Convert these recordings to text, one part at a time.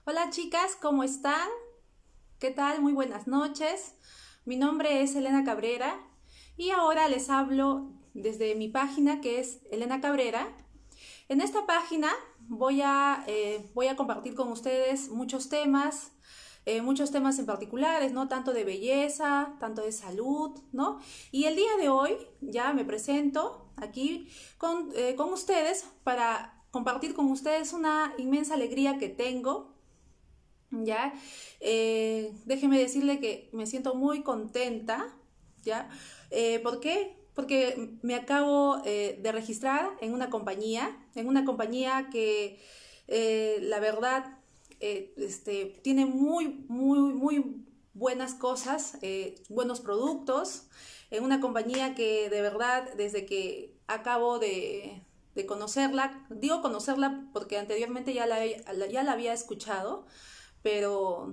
Hola chicas, ¿cómo están? ¿Qué tal? Muy buenas noches. Mi nombre es Elena Cabrera y ahora les hablo desde mi página que es Elena Cabrera. En esta página voy a compartir con ustedes muchos temas en particulares, ¿no? Tanto de belleza, tanto de salud, ¿no? Y el día de hoy ya me presento aquí con ustedes para compartir con ustedes una inmensa alegría que tengo. ¿Ya? Déjeme decirle que me siento muy contenta, ¿ya? ¿Por qué? Porque me acabo de registrar en una compañía que la verdad tiene muy buenas cosas, buenos productos, en una compañía que de verdad desde que acabo de conocerla, digo conocerla porque anteriormente ya la había escuchado, pero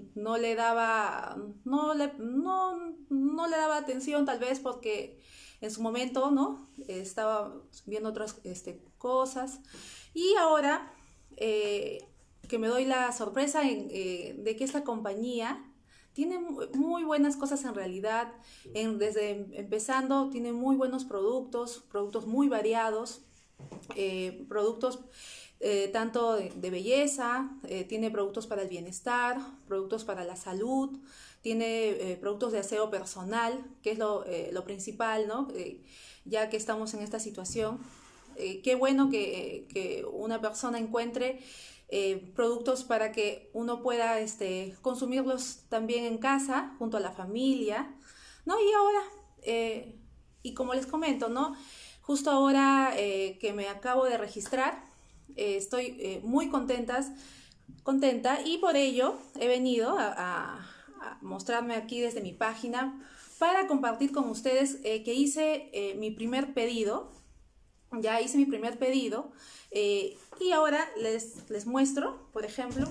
no le daba atención tal vez porque en su momento, ¿no? Estaba viendo otras cosas y ahora que me doy la sorpresa de que esta compañía tiene muy buenas cosas en realidad, desde empezando tiene muy buenos productos muy variados, productos tanto de belleza, tiene productos para el bienestar, productos para la salud, tiene productos de aseo personal, que es lo principal, ¿no? Ya que estamos en esta situación, qué bueno que una persona encuentre productos para que uno pueda consumirlos también en casa, junto a la familia, ¿no? Y ahora, y como les comento, ¿no? Justo ahora que me acabo de registrar, estoy muy contenta y por ello he venido a mostrarme aquí desde mi página para compartir con ustedes que hice mi primer pedido. Ya hice mi primer pedido y ahora les muestro, por ejemplo,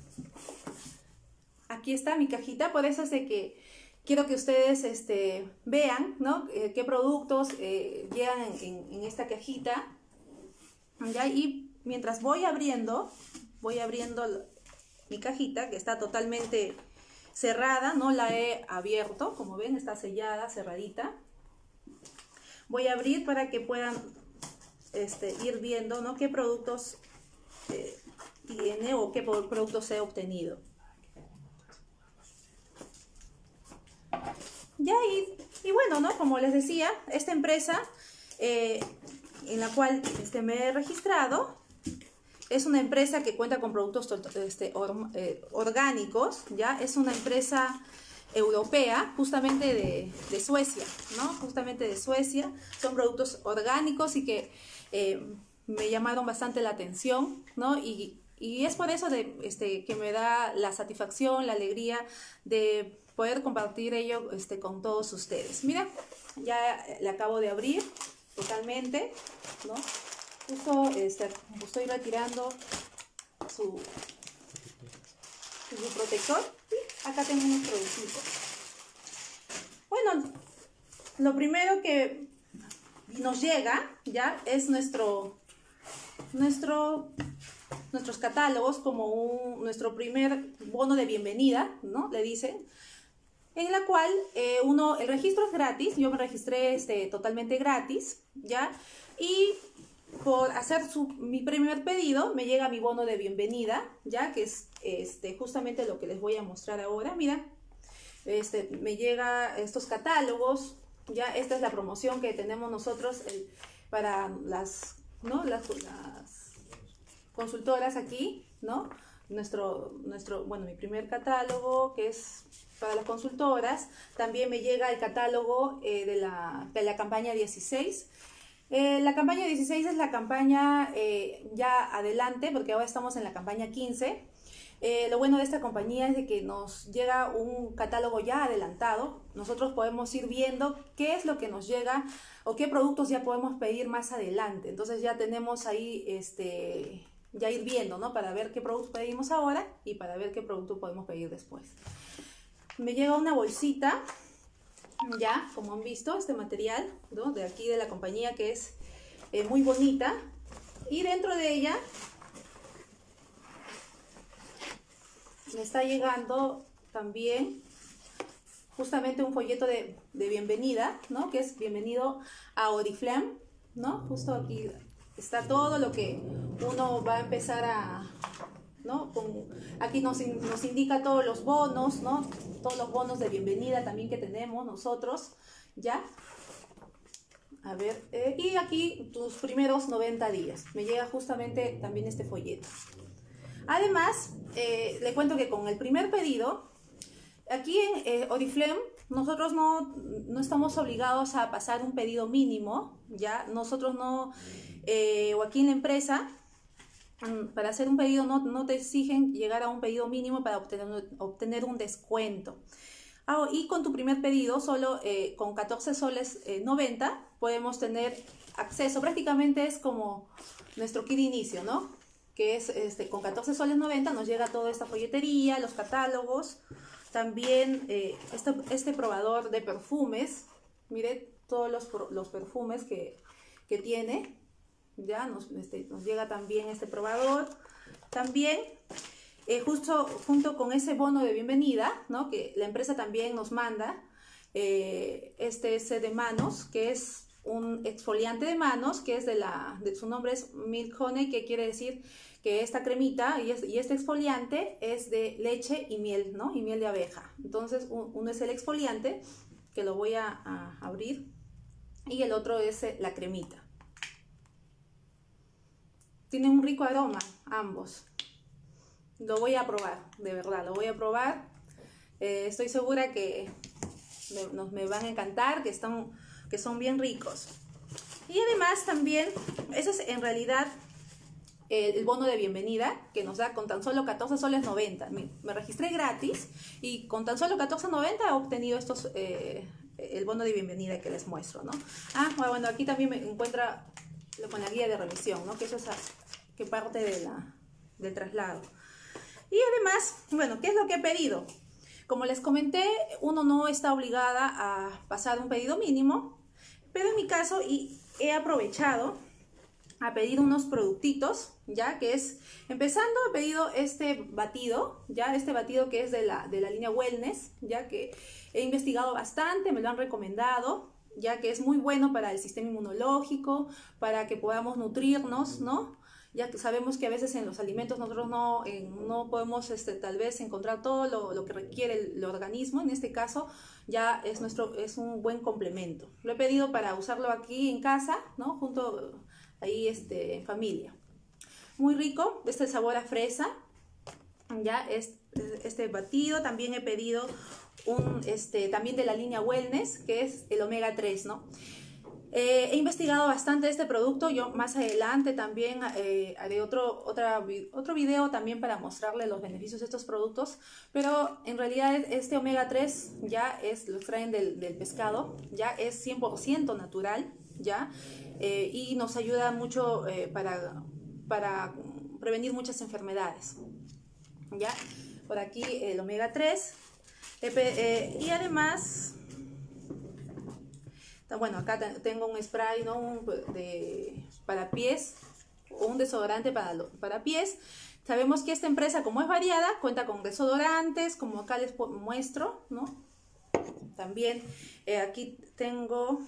aquí está mi cajita, por eso es de que quiero que ustedes vean, ¿no? Qué productos llegan en esta cajita. ¿Ya? Y mientras voy abriendo mi cajita, que está totalmente cerrada, no la he abierto, como ven está sellada, cerradita. Voy a abrir para que puedan ir viendo, ¿no? Qué productos tiene o qué productos he obtenido. Ya, y bueno, ¿no? Como les decía, esta empresa en la cual me he registrado es una empresa que cuenta con productos orgánicos, ¿ya? Es una empresa europea, justamente de Suecia, ¿no? Justamente de Suecia. Son productos orgánicos y que me llamaron bastante la atención, ¿no? Y es por eso que me da la satisfacción, la alegría de poder compartir ello con todos ustedes. Mira, ya le acabo de abrir totalmente, ¿no? Justo estoy retirando su protector y acá tengo unos productos. Bueno, lo primero que nos llega ya es nuestros catálogos, como nuestro primer bono de bienvenida, ¿no? Le dicen, en la cual el registro es gratis. Yo me registré totalmente gratis, ¿ya? Y por hacer mi primer pedido me llega mi bono de bienvenida, ya que es justamente lo que les voy a mostrar ahora. Mira, me llega estos catálogos, ya esta es la promoción que tenemos nosotros para las consultoras aquí, ¿no? Bueno, mi primer catálogo que es para las consultoras. También me llega el catálogo de la campaña 16. La campaña 16 es la campaña ya adelante, porque ahora estamos en la campaña 15. Lo bueno de esta compañía es de que nos llega un catálogo ya adelantado. Nosotros podemos ir viendo qué es lo que nos llega o qué productos ya podemos pedir más adelante. Entonces ya tenemos ahí ya ir viendo, ¿no? Para ver qué producto pedimos ahora y para ver qué producto podemos pedir después. Me llega una bolsita, ya, como han visto, este material, ¿no? De aquí de la compañía, que es muy bonita. Y dentro de ella me está llegando también justamente un folleto de bienvenida, ¿no? Que es bienvenido a Oriflame, ¿no? Justo aquí está todo lo que uno va a empezar a, ¿no? Aquí nos indica todos los bonos, ¿no? Todos los bonos de bienvenida también que tenemos nosotros, ¿ya? A ver, y aquí tus primeros 90 días. Me llega justamente también este folleto. Además, le cuento que con el primer pedido, aquí en Oriflame, nosotros no estamos obligados a pasar un pedido mínimo, ¿ya? Nosotros no, o aquí en la empresa, para hacer un pedido no te exigen llegar a un pedido mínimo para obtener un descuento. Y con tu primer pedido, solo con 14 soles 90, podemos tener acceso. Prácticamente es como nuestro kit de inicio, ¿no? Que es con 14 soles 90 nos llega toda esta folletería, los catálogos, también este probador de perfumes. Mire todos los perfumes que tiene. Ya nos llega también este probador. También justo junto con ese bono de bienvenida, ¿no? Que la empresa también nos manda este set de manos, que es un exfoliante de manos, que es su nombre es Milk Honey, que quiere decir que esta cremita y este exfoliante es de leche y miel, ¿no? Y miel de abeja. Entonces uno es el exfoliante, que lo voy a abrir, y el otro es la cremita. Tienen un rico aroma ambos. Lo voy a probar, de verdad, lo voy a probar. Estoy segura que me van a encantar, que son bien ricos. Y además también, ese es en realidad el bono de bienvenida que nos da con tan solo 14 soles 90. Me registré gratis y con tan solo 14.90 he obtenido el bono de bienvenida que les muestro, ¿no? Bueno, aquí también me encuentra con la guía de revisión, ¿no? Que eso es que parte del traslado. Y además, bueno, ¿qué es lo que he pedido? Como les comenté, uno no está obligada a pasar un pedido mínimo, pero en mi caso he aprovechado a pedir unos productitos, ya que es, empezando he pedido este batido, ya este batido que es de la línea Wellness, ya que he investigado bastante, me lo han recomendado, ya que es muy bueno para el sistema inmunológico, para que podamos nutrirnos, ¿no? Ya que sabemos que a veces en los alimentos nosotros no podemos tal vez encontrar todo lo que requiere el organismo. En este caso ya es un buen complemento. Lo he pedido para usarlo aquí en casa, ¿no? Junto ahí en familia. Muy rico, el sabor a fresa. Ya este batido. También he pedido también de la línea Wellness, que es el omega 3, ¿no? He investigado bastante este producto. Yo más adelante también haré otro video también para mostrarles los beneficios de estos productos, pero en realidad este omega 3 ya lo extraen del pescado, ya es 100% natural, ya, y nos ayuda mucho para prevenir muchas enfermedades, ya. Por aquí el omega 3 y además, bueno, acá tengo un spray, ¿no? Para pies, o un desodorante para pies. Sabemos que esta empresa, como es variada, cuenta con desodorantes, como acá les muestro, ¿no? También aquí tengo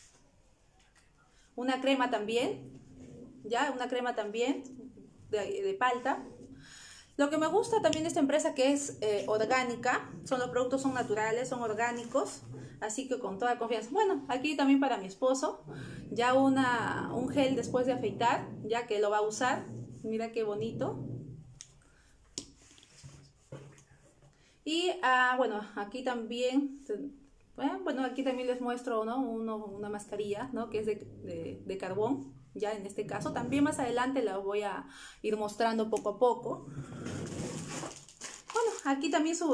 una crema también, ya, una crema también de palta. Lo que me gusta también de esta empresa, que es orgánica, los productos son naturales, son orgánicos, así que con toda confianza. Bueno, aquí también para mi esposo, ya un gel después de afeitar, ya que lo va a usar. Mira qué bonito. Y bueno, aquí también, bueno, aquí también les muestro, ¿no? Una mascarilla, ¿no? Que es de carbón. Ya en este caso, también más adelante la voy a ir mostrando poco a poco. Bueno, aquí también su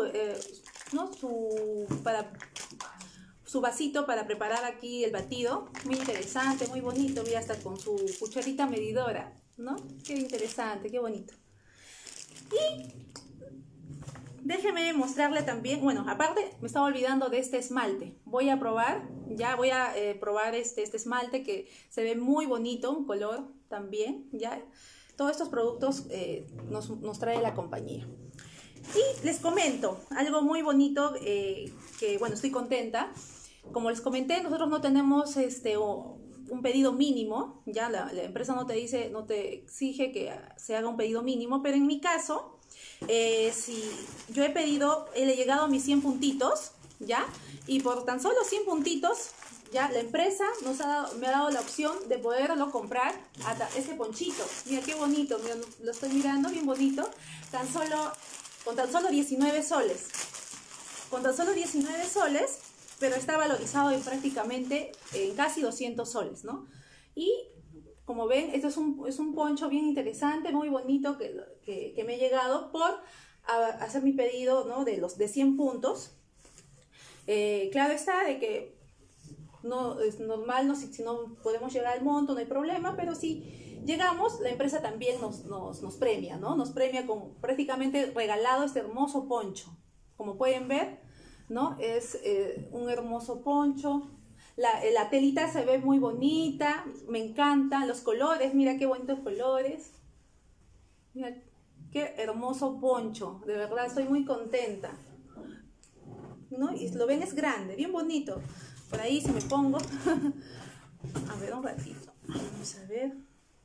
vasito para preparar aquí el batido. Muy interesante, muy bonito. Mira, hasta con su cucharita medidora, ¿no? Qué interesante, qué bonito. Y déjeme mostrarle también, bueno, aparte me estaba olvidando de este esmalte. Voy a probar este esmalte que se ve muy bonito, un color también, ya. Todos estos productos nos trae la compañía. Y les comento algo muy bonito, que bueno, estoy contenta. Como les comenté, nosotros no tenemos un pedido mínimo, ya la empresa no te dice, no te exige que se haga un pedido mínimo, pero en mi caso, si yo he llegado a mis 100 puntitos, ¿ya? Y por tan solo 100 puntitos, ya la empresa me ha dado la opción de poderlo comprar hasta este ponchito. Mira qué bonito, mira, lo estoy mirando, bien bonito, con tan solo 19 soles. Con tan solo 19 soles, pero está valorizado prácticamente en casi 200 soles, ¿no? Y como ven, esto es un poncho bien interesante, muy bonito, que me ha llegado por hacer mi pedido, ¿no? De 100 puntos. Claro está de que no es normal, no, si no podemos llegar al monto, no hay problema, pero si llegamos, la empresa también nos premia, ¿no? Nos premia con prácticamente regalado este hermoso poncho. Como pueden ver, ¿no? Es un hermoso poncho. La telita se ve muy bonita, me encantan los colores, mira qué bonitos colores. Mira qué hermoso poncho, de verdad estoy muy contenta, ¿no? Y lo ven, es grande, bien bonito. Por ahí si me pongo, a ver un ratito, vamos a ver.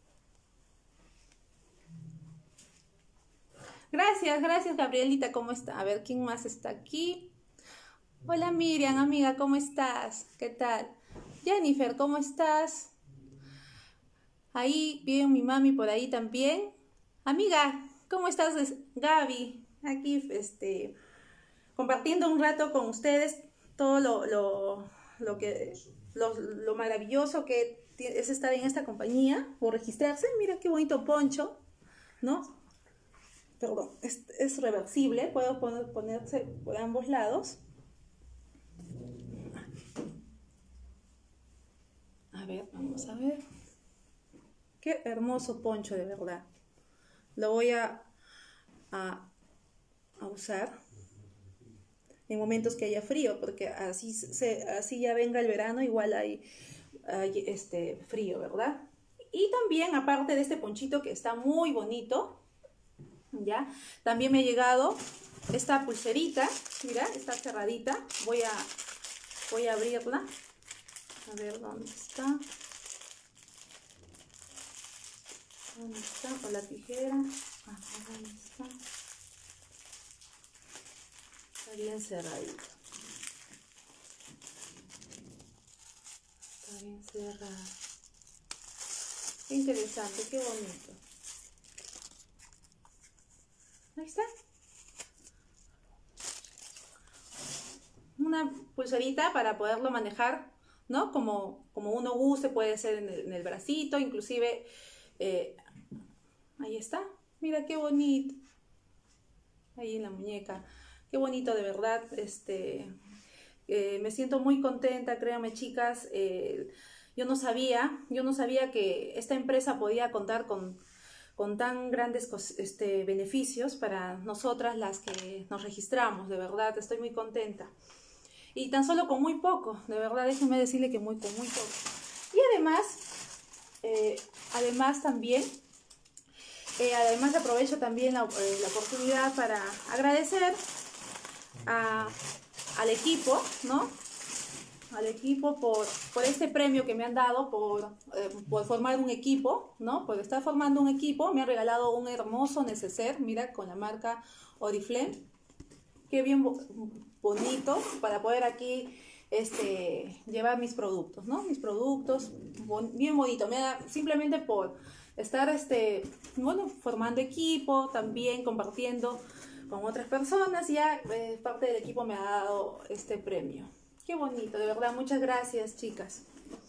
Gracias Gabrielita, ¿cómo está? A ver, ¿quién más está aquí? Hola Miriam, amiga, ¿cómo estás? ¿Qué tal? Jennifer, ¿cómo estás? Ahí viene mi mami por ahí también. Amiga, ¿cómo estás? Gaby, aquí compartiendo un rato con ustedes todo lo maravilloso que es estar en esta compañía o registrarse. Mira qué bonito poncho, ¿no? Perdón, es reversible, puedo ponerse por ambos lados. A ver, vamos a ver. Qué hermoso poncho, de verdad. Lo voy a usar en momentos que haya frío, porque así ya venga el verano, igual hay frío, ¿verdad? Y también, aparte de este ponchito que está muy bonito, ¿ya? También me ha llegado esta pulserita, mira, está cerradita. Voy a abrirla. A ver, ¿dónde está? ¿Dónde está? Con la tijera. ¿Dónde está? Está bien cerradito. Está bien cerrado. Qué interesante, qué bonito. Ahí está. Una pulserita para poderlo manejar, ¿no? Como uno guste, puede ser en el bracito, inclusive ahí está. Mira qué bonito. Ahí en la muñeca. Qué bonito, de verdad. Me siento muy contenta, créanme, chicas. Yo no sabía que esta empresa podía contar con tan grandes beneficios para nosotras las que nos registramos. De verdad, estoy muy contenta. Y tan solo con muy poco, de verdad, déjenme decirle que con muy poco. Y además también, además aprovecho también la oportunidad para agradecer al equipo, ¿no? Al equipo por este premio que me han dado, por formar un equipo, ¿no? Por estar formando un equipo. Me han regalado un hermoso neceser, mira, con la marca Oriflame. Qué bien bonito para poder aquí llevar mis productos, ¿no? Mis productos, bien bonito. Me da, simplemente por estar bueno, formando equipo, también compartiendo con otras personas, ya parte del equipo me ha dado este premio. Qué bonito, de verdad, muchas gracias, chicas.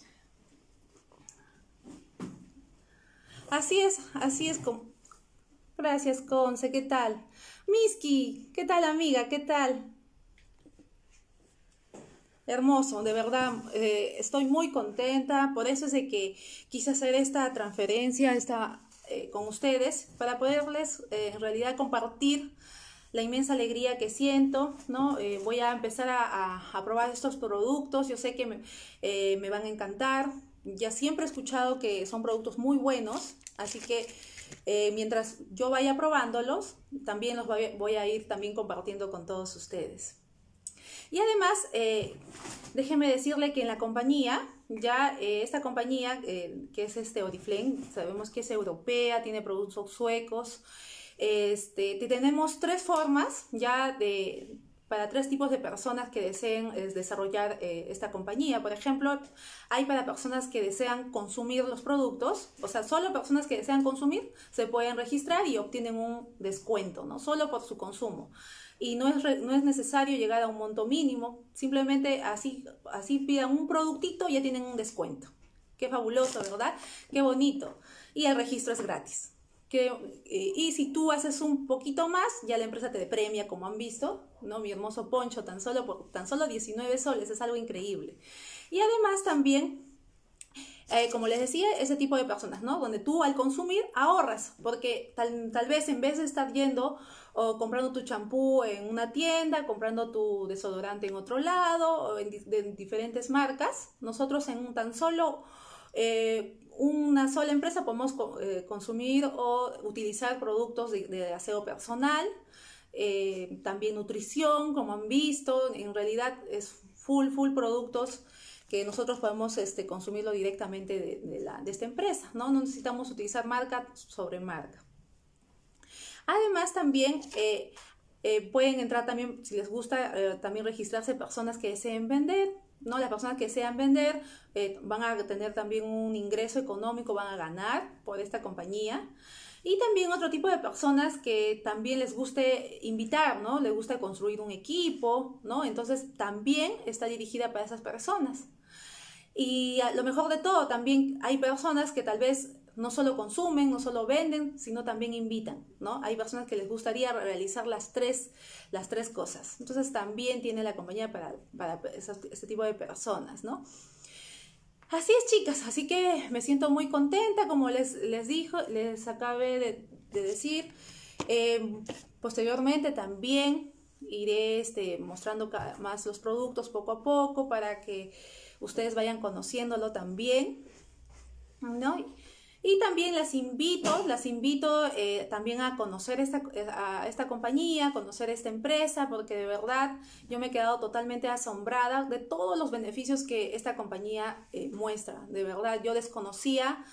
Así es, gracias, Conce, ¿qué tal? Miski, ¿qué tal, amiga? ¿Qué tal? Hermoso, de verdad, estoy muy contenta, por eso es de que quise hacer esta transferencia con ustedes, para poderles en realidad compartir la inmensa alegría que siento, ¿no? Voy a empezar a probar estos productos, yo sé que me van a encantar, ya siempre he escuchado que son productos muy buenos, así que mientras yo vaya probándolos, también los voy a ir también compartiendo con todos ustedes. Y además, déjeme decirle que en la compañía, ya esta compañía que es Oriflame, sabemos que es europea, tiene productos suecos. Tenemos 3 formas ya para 3 tipos de personas que deseen desarrollar esta compañía. Por ejemplo, hay para personas que desean consumir los productos, o sea, solo personas que desean consumir se pueden registrar y obtienen un descuento, ¿no? Solo por su consumo. Y no es necesario llegar a un monto mínimo, simplemente así pidan un productito y ya tienen un descuento. Qué fabuloso, ¿verdad? Qué bonito. Y el registro es gratis. Y si tú haces un poquito más, ya la empresa te premia, como han visto, ¿no? Mi hermoso poncho, tan solo 19 soles, es algo increíble. Y además también, como les decía, ese tipo de personas, ¿no? Donde tú al consumir ahorras, porque tal vez en vez de estar yendo o comprando tu champú en una tienda, comprando tu desodorante en otro lado, o de diferentes marcas, nosotros en tan solo una sola empresa podemos consumir o utilizar productos de aseo personal, también nutrición, como han visto. En realidad es full productos que nosotros podemos consumirlo directamente de esta empresa, ¿no? No necesitamos utilizar marca sobre marca. Además también pueden entrar también, si les gusta, también registrarse personas que deseen vender, ¿no? Las personas que desean vender van a tener también un ingreso económico, van a ganar por esta compañía. Y también otro tipo de personas que también les guste invitar, ¿no? Les gusta construir un equipo, ¿no? Entonces también está dirigida para esas personas. Y lo mejor de todo, también hay personas que tal vez no solo consumen, no solo venden, sino también invitan, ¿no? Hay personas que les gustaría realizar las tres cosas. Entonces también tiene la compañía para este tipo de personas, ¿no? Así es, chicas, así que me siento muy contenta, como les acabé de decir. Posteriormente también iré mostrando más los productos poco a poco para que ustedes vayan conociéndolo también, ¿no? Y también las invito también a conocer esta compañía, a conocer esta empresa, porque de verdad yo me he quedado totalmente asombrada de todos los beneficios que esta compañía muestra. De verdad, yo desconocía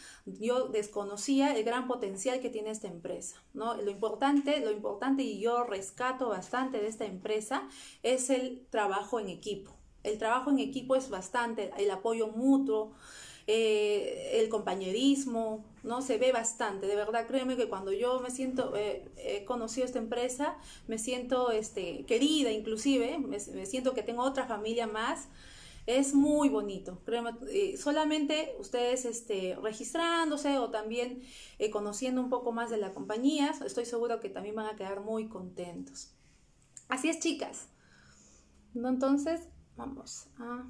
el gran potencial que tiene esta empresa, ¿no? Lo importante y yo rescato bastante de esta empresa es el trabajo en equipo. El trabajo en equipo es bastante, el apoyo mutuo, el compañerismo, ¿no? Se ve bastante, de verdad, créeme que cuando yo he conocido esta empresa, me siento querida, inclusive, me siento que tengo otra familia más. Es muy bonito, créeme, solamente ustedes registrándose o también conociendo un poco más de la compañía, estoy seguro que también van a quedar muy contentos. Así es, chicas. Entonces, vamos a...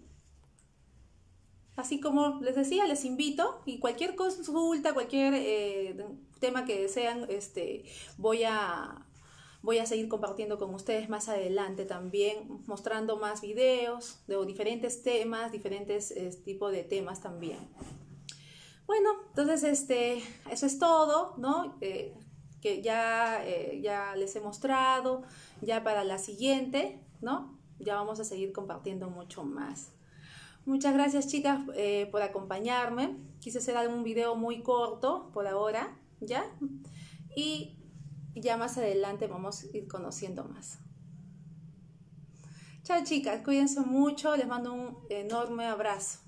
Así como les decía, les invito, y cualquier consulta, cualquier tema que desean, voy a seguir compartiendo con ustedes más adelante también, mostrando más videos de diferentes temas, diferentes tipos de temas también. Bueno, entonces eso es todo, ¿no? Que ya les he mostrado, ya para la siguiente, ¿no? Ya vamos a seguir compartiendo mucho más. Muchas gracias, chicas, por acompañarme. Quise hacer algún video muy corto por ahora, ¿ya? Y ya más adelante vamos a ir conociendo más. Chao, chicas, cuídense mucho, les mando un enorme abrazo.